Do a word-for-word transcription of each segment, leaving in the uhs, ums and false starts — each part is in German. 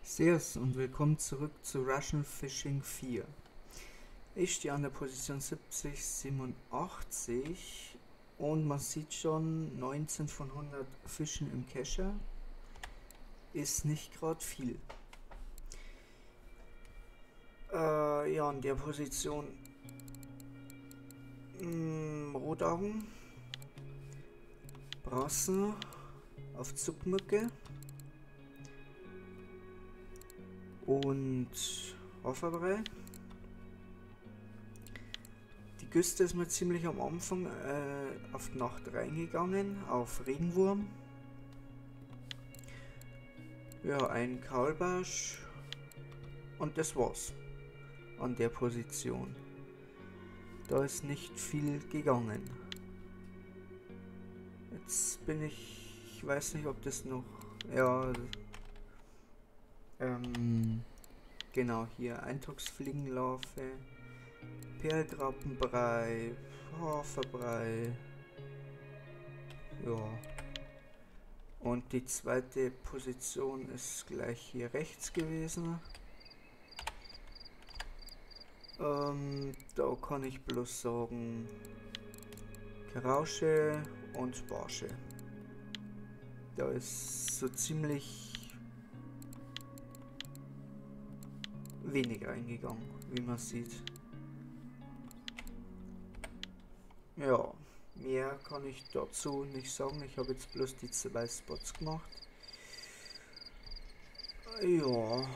Servus und willkommen zurück zu Russian Fishing vier. Ich stehe an der Position siebzig siebenundachtzig und man sieht schon neunzehn von hundert Fischen im Kescher. Ist nicht gerade viel. Äh, ja, an der Position mh, Rotaugen, Brassen auf Zuckmücke und Haferbrei. Die Küste ist mir ziemlich am Anfang äh, auf die Nacht reingegangen, auf Regenwurm. Ja, ein Kaulbarsch und das war's an der Position. Da ist nicht viel gegangen. Jetzt bin ich, ich weiß nicht, ob das noch, ja, ähm, genau hier Eintopfsfliegenlarve, Perlgrappenbrei, Haferbrei, ja. Und die zweite Position ist gleich hier rechts gewesen. Ähm, da kann ich bloß sagen, Karausche und Barsche. Da ist so ziemlich wenig eingegangen, wie man sieht. Ja, mehr kann ich dazu nicht sagen. Ich habe jetzt bloß die zwei Spots gemacht. Ja.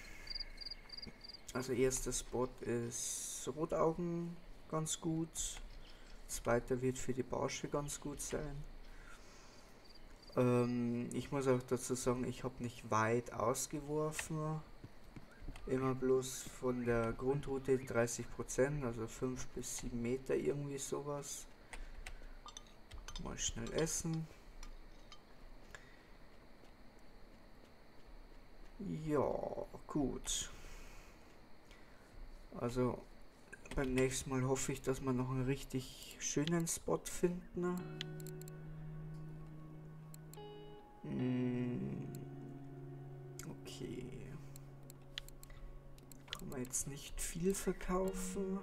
Also erster Spot ist Rotaugen ganz gut. Zweiter wird für die Barsche ganz gut sein. Ähm, ich muss auch dazu sagen, ich habe nicht weit ausgeworfen. Immer bloß von der Grundroute dreißig Prozent, also fünf bis sieben Meter, irgendwie sowas. Mal schnell essen. Ja, gut. Also beim nächsten Mal hoffe ich, dass wir noch einen richtig schönen Spot finden. Hm, okay. Kann man jetzt nicht viel verkaufen.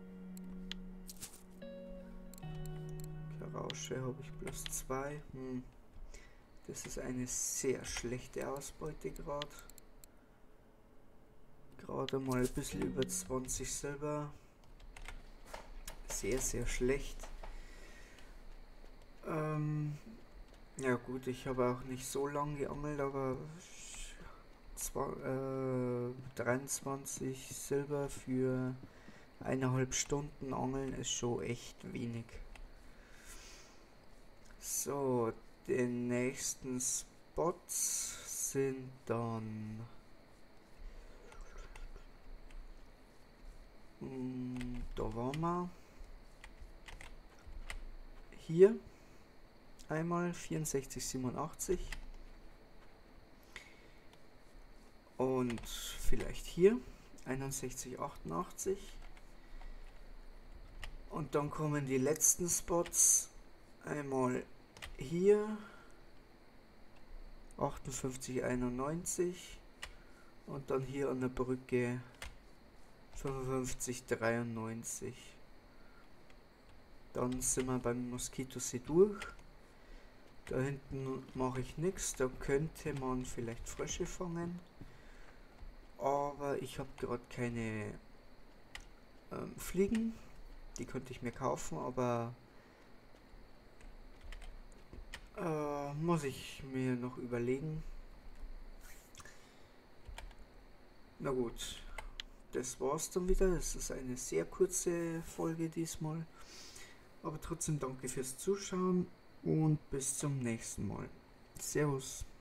Karausche habe ich plus zwei. Hm. Das ist eine sehr schlechte Ausbeute gerade. Gerade mal ein bisschen über zwanzig Silber. Sehr, sehr schlecht. Ähm, ja gut, ich habe auch nicht so lange geangelt, aber zwar, äh, dreiundzwanzig Silber für eineinhalb Stunden Angeln ist schon echt wenig. So, die nächsten Spots sind dann mh, da waren wir hier einmal vierundsechzig siebenundachtzig und vielleicht hier einundsechzig achtundachtzig und dann kommen die letzten Spots. Einmal hier achtundfünfzig einundneunzig und dann hier an der Brücke fünfundfünfzig dreiundneunzig. Dann sind wir beim Moskitosee durch. Da hinten mache ich nichts, da könnte man vielleicht Frösche fangen, aber ich habe gerade keine ähm, Fliegen, die könnte ich mir kaufen, aber Äh, muss ich mir noch überlegen. Na gut, das war's dann wieder. Es ist eine sehr kurze Folge diesmal. Aber trotzdem danke fürs Zuschauen und bis zum nächsten Mal. Servus.